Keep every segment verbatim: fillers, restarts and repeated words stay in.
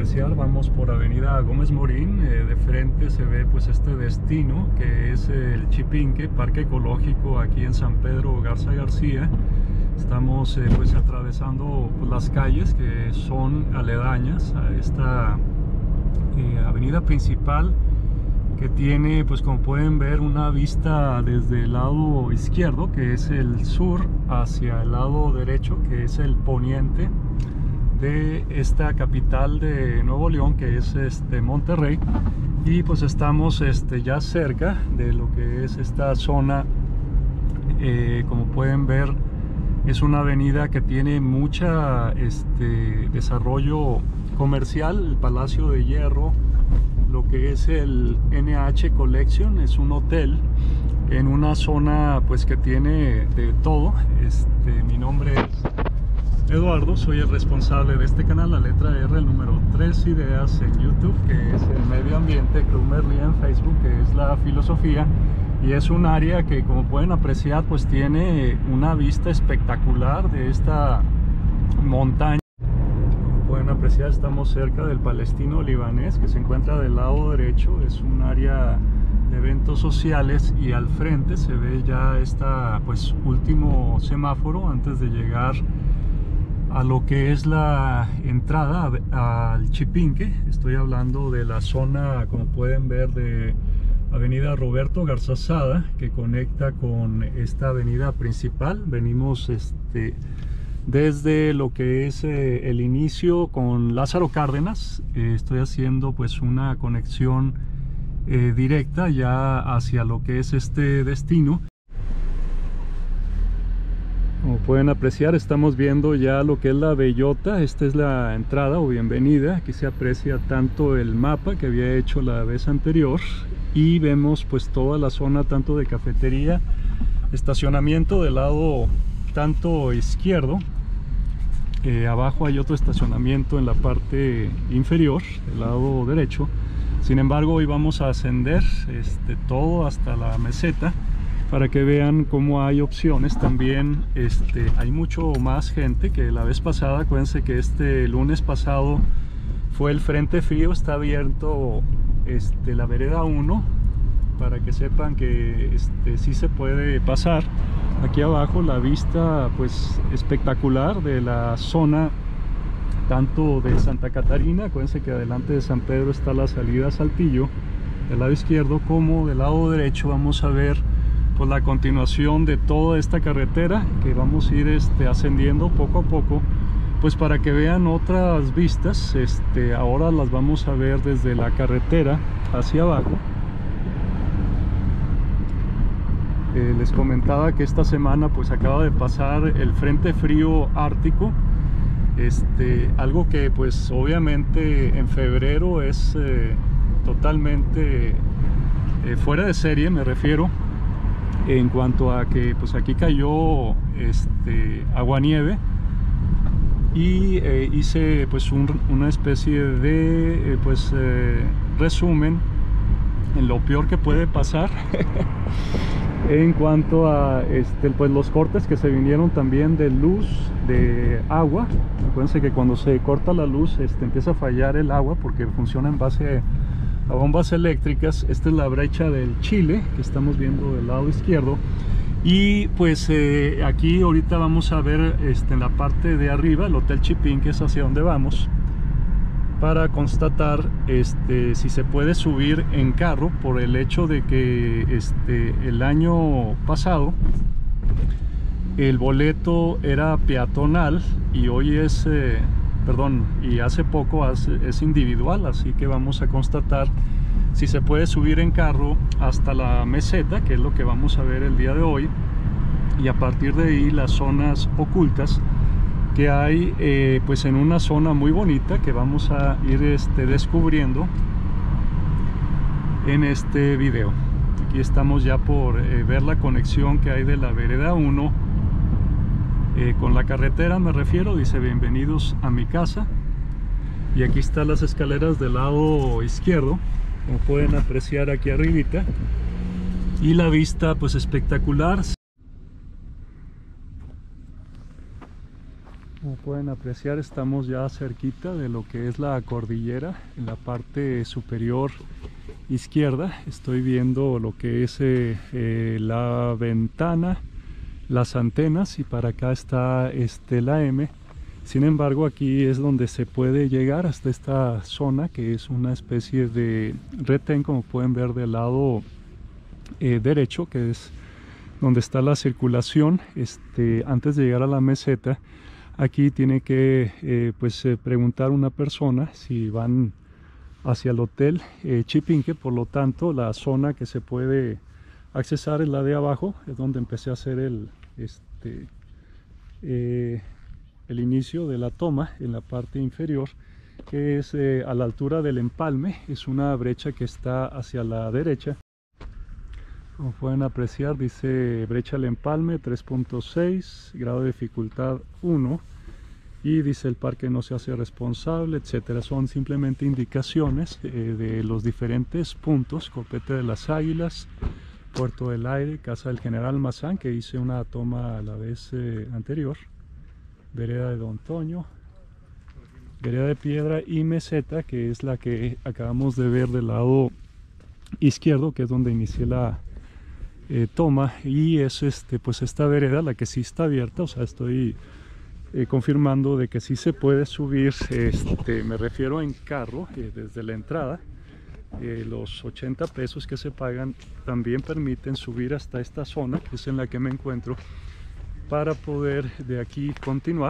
apreciar, vamos por avenida Gómez Morín. Eh, de frente se ve pues este destino que es el Chipinque, Parque Ecológico aquí en San Pedro Garza García. Estamos eh, pues atravesando pues, las calles que son aledañas a esta eh, avenida principal, que tiene, pues como pueden ver, una vista desde el lado izquierdo, que es el sur, hacia el lado derecho, que es el poniente de esta capital de Nuevo León, que es este Monterrey. Y pues estamos este, ya cerca de lo que es esta zona. Eh, como pueden ver, es una avenida que tiene mucha este, desarrollo comercial. El Palacio de Hierro, lo que es el N H Collection, es un hotel en una zona pues que tiene de todo. Este, mi nombre es Eduardo, soy el responsable de este canal, la letra R, el número tres Ideas en YouTube, que es el medio ambiente, Club Merlí en Facebook, que es la filosofía, y es un área que, como pueden apreciar, pues tiene una vista espectacular de esta montaña. Pueden apreciar, estamos cerca del Palestino Libanés, que se encuentra del lado derecho. Es un área de eventos sociales y al frente se ve ya esta pues último semáforo antes de llegar a lo que es la entrada al Chipinque. Estoy hablando de la zona, como pueden ver, de avenida Roberto Garzazada, que conecta con esta avenida principal. Venimos este desde lo que es eh, el inicio con Lázaro Cárdenas. Eh, estoy haciendo pues una conexión eh, directa ya hacia lo que es este destino. Como pueden apreciar, estamos viendo ya lo que es la Bellota. Esta es la entrada o bienvenida. Aquí se aprecia tanto el mapa que había hecho la vez anterior, y vemos pues toda la zona tanto de cafetería, estacionamiento del lado tanto izquierdo. Eh, abajo hay otro estacionamiento en la parte inferior, del lado derecho. Sin embargo, hoy vamos a ascender este, todo hasta la meseta para que vean cómo hay opciones. También este, hay mucho más gente que la vez pasada. Acuérdense que este lunes pasado fue el frente frío. Está abierto este, la vereda uno, para que sepan que este, sí se puede pasar. Aquí abajo la vista pues espectacular de la zona tanto de Santa Catarina. Acuérdense que adelante de San Pedro está la salida a Saltillo del lado izquierdo, como del lado derecho vamos a ver pues la continuación de toda esta carretera que vamos a ir este, ascendiendo poco a poco, pues para que vean otras vistas. Este, ahora las vamos a ver desde la carretera hacia abajo. Eh, les comentaba que esta semana pues acaba de pasar el frente frío ártico, este, algo que pues obviamente en febrero es eh, totalmente eh, fuera de serie, me refiero, en cuanto a que pues aquí cayó este, aguanieve, y eh, hice pues un, una especie de eh, pues eh, resumen en lo peor que puede pasar en cuanto a este, pues los cortes que se vinieron también de luz, de agua. Acuérdense que cuando se corta la luz este, empieza a fallar el agua porque funciona en base a bombas eléctricas. Esta es la brecha del Chile que estamos viendo del lado izquierdo. Y pues eh, aquí ahorita vamos a ver este, en la parte de arriba el Hotel Chipinque, que es hacia donde vamos, para constatar este, si se puede subir en carro, por el hecho de que este, el año pasado el boleto era peatonal y hoy es, eh, perdón, y hace poco es individual. Así que vamos a constatar si se puede subir en carro hasta la meseta, que es lo que vamos a ver el día de hoy, y a partir de ahí las zonas ocultas que hay eh, pues en una zona muy bonita que vamos a ir este, descubriendo en este video. Aquí estamos ya por eh, ver la conexión que hay de la vereda uno eh, con la carretera, me refiero. Dice bienvenidos a mi casa, y aquí están las escaleras del lado izquierdo, como pueden apreciar aquí arribita, y la vista pues espectacular. Como pueden apreciar, estamos ya cerquita de lo que es la cordillera. En la parte superior izquierda estoy viendo lo que es eh, eh, la ventana, las antenas, y para acá está este, la M. Sin embargo, aquí es donde se puede llegar hasta esta zona, que es una especie de retén, como pueden ver del lado eh, derecho, que es donde está la circulación. Este, antes de llegar a la meseta, aquí tiene que eh, pues, eh, preguntar una persona si van hacia el hotel eh, Chipinque. Por lo tanto, la zona que se puede accesar es la de abajo, es donde empecé a hacer el, este, eh, el inicio de la toma, en la parte inferior, que es eh, a la altura del empalme. Es una brecha que está hacia la derecha. Como pueden apreciar, dice brecha al empalme tres punto seis, grado de dificultad uno, y dice el parque no se hace responsable, etcétera. Son simplemente indicaciones eh, de los diferentes puntos: Copete de las Águilas, Puerto del Aire, Casa del General Mazán, que hice una toma a la vez eh, anterior, Vereda de Don Toño, Vereda de Piedra y Meseta, que es la que acabamos de ver del lado izquierdo, que es donde inicié la Eh, toma, y es este pues esta vereda la que sí está abierta. O sea, estoy eh, confirmando de que sí se puede subir, este, me refiero en carro, eh, desde la entrada. Eh, los ochenta pesos que se pagan también permiten subir hasta esta zona, que es en la que me encuentro, para poder de aquí continuar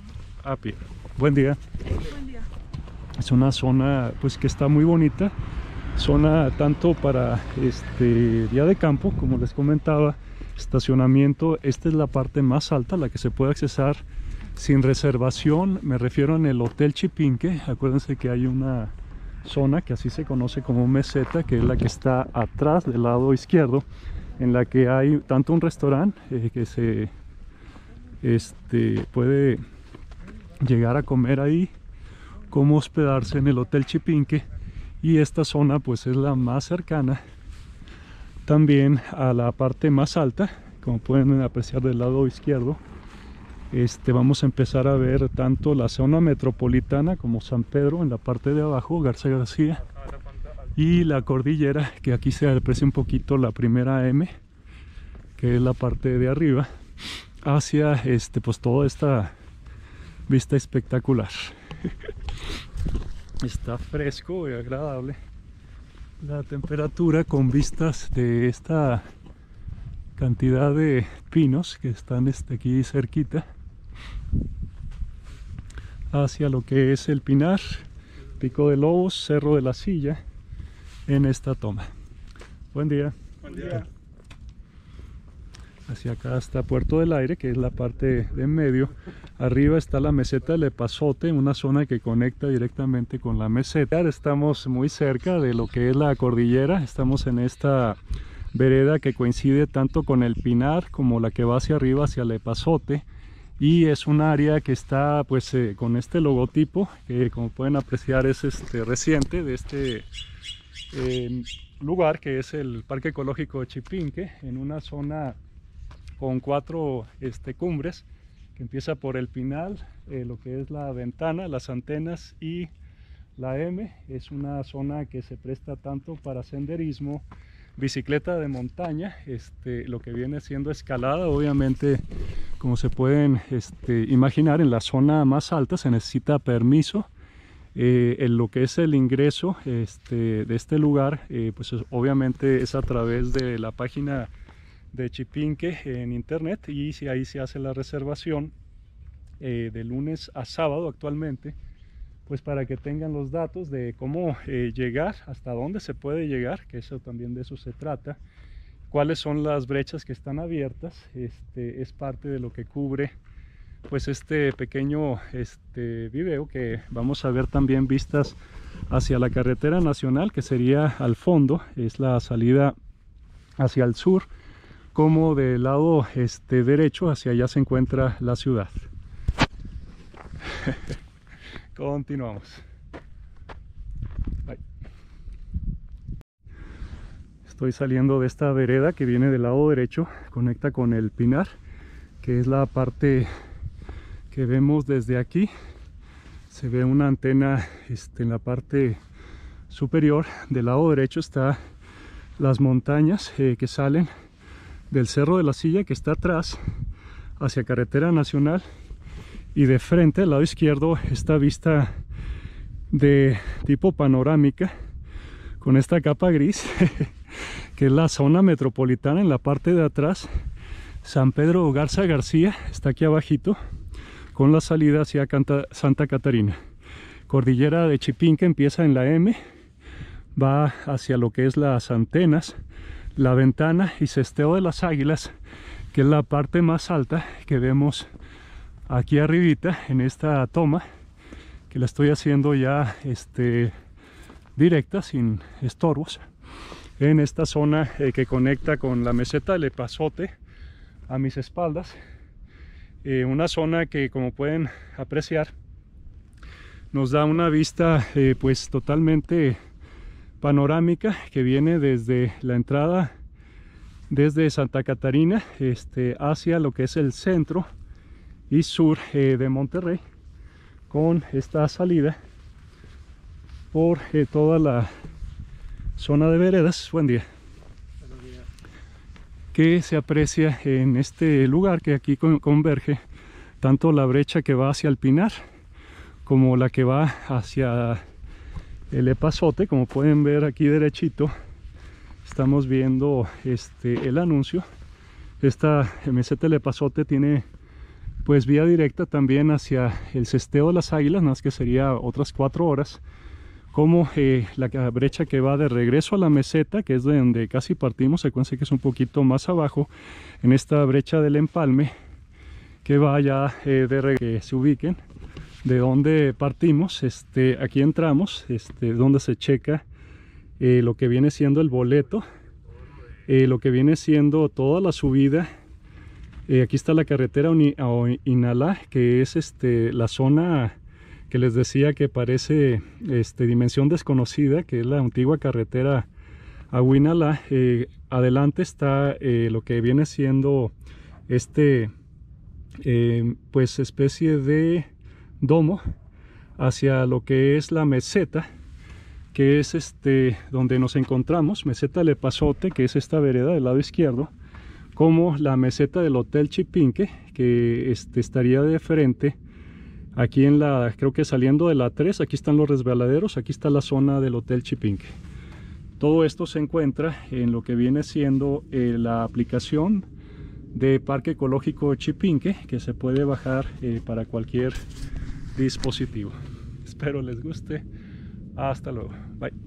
a pie. Buen día. Buen día. Es una zona pues que está muy bonita. Zona tanto para este día de campo, como les comentaba, estacionamiento. Esta es la parte más alta, la que se puede accesar sin reservación. Me refiero en el Hotel Chipinque. Acuérdense que hay una zona que así se conoce como meseta, que es la que está atrás del lado izquierdo, en la que hay tanto un restaurante eh, que se este, puede llegar a comer ahí, como hospedarse en el Hotel Chipinque. Y esta zona pues es la más cercana también a la parte más alta. Como pueden apreciar del lado izquierdo, este, vamos a empezar a ver tanto la zona metropolitana como San Pedro en la parte de abajo, Garza García, y la cordillera, que aquí se aprecia un poquito la primera M, que es la parte de arriba, hacia este, pues toda esta vista espectacular. Está fresco y agradable la temperatura, con vistas de esta cantidad de pinos que están este, aquí cerquita, hacia lo que es el Pinar, Pico de Lobos, Cerro de la Silla, en esta toma. Buen día. Buen día. Hacia acá está Puerto del Aire, que es la parte de en medio. Arriba está la meseta del Epazote, una zona que conecta directamente con la meseta. Estamos muy cerca de lo que es la cordillera. Estamos en esta vereda que coincide tanto con el Pinar como la que va hacia arriba, hacia el Epazote. Y es un área que está pues eh, con este logotipo, que como pueden apreciar es este reciente, de este eh, lugar, que es el Parque Ecológico de Chipinque, en una zona con cuatro este, cumbres, que empieza por el Pinal, eh, lo que es la Ventana, las Antenas y la M. Es una zona que se presta tanto para senderismo, bicicleta de montaña, este, lo que viene siendo escalada. Obviamente, como se pueden este, imaginar, en la zona más alta se necesita permiso. Eh, en lo que es el ingreso este, de este lugar, eh, pues es, obviamente es a través de la página de Chipinque en internet, y si ahí se hace la reservación eh, de lunes a sábado actualmente, pues para que tengan los datos de cómo eh, llegar, hasta dónde se puede llegar, que eso también de eso se trata, cuáles son las brechas que están abiertas. Este es parte de lo que cubre pues este pequeño este video, que vamos a ver también vistas hacia la carretera nacional, que sería al fondo, es la salida hacia el sur, como del lado este, derecho, hacia allá se encuentra la ciudad. Continuamos. Bye. Estoy saliendo de esta vereda que viene del lado derecho, conecta con el Pinar, que es la parte que vemos desde aquí. Se ve una antena este, en la parte superior. Del lado derecho está las montañas eh, que salen del Cerro de la Silla, que está atrás hacia Carretera Nacional, y de frente al lado izquierdo esta vista de tipo panorámica con esta capa gris que es la zona metropolitana. En la parte de atrás San Pedro Garza García está aquí abajito, con la salida hacia Canta, Santa Catarina. Cordillera de Chipinque empieza en la M, va hacia lo que es las Antenas, La Ventana y Cesteo de las Águilas, que es la parte más alta que vemos aquí arribita en esta toma, que la estoy haciendo ya este, directa, sin estorbos, en esta zona eh, que conecta con la meseta del Epazote a mis espaldas. Eh, una zona que, como pueden apreciar, nos da una vista eh, pues totalmente panorámica, que viene desde la entrada desde Santa Catarina este, hacia lo que es el centro y sur eh, de Monterrey, con esta salida por eh, toda la zona de veredas. Buen día. Que se aprecia en este lugar, que aquí converge tanto la brecha que va hacia el Pinar como la que va hacia el Epazote. Como pueden ver aquí derechito, estamos viendo este, el anuncio. Esta meseta del Epazote tiene pues vía directa también hacia el Cesteo de las Águilas, más que sería otras cuatro horas, como eh, la brecha que va de regreso a la meseta, que es de donde casi partimos. Se cuenta que es un poquito más abajo, en esta brecha del Empalme, que va ya eh, de regreso, que se ubiquen de donde partimos. Este, aquí entramos, este, donde se checa eh, lo que viene siendo el boleto, eh, lo que viene siendo toda la subida. Eh, aquí está la carretera a Inalá, que es este, la zona que les decía que parece este, dimensión desconocida, que es la antigua carretera a Huinalá. Eh, adelante está eh, lo que viene siendo este eh, pues especie de domo hacia lo que es la meseta, que es este donde nos encontramos, meseta del Epazote, que es esta vereda del lado izquierdo, como la meseta del Hotel Chipinque, que este, estaría de frente. Aquí en la, creo que saliendo de la tres, aquí están los resbaladeros, aquí está la zona del Hotel Chipinque. Todo esto se encuentra en lo que viene siendo eh, la aplicación de Parque Ecológico Chipinque, que se puede bajar eh, para cualquier dispositivo. Espero les guste. Hasta luego. Bye.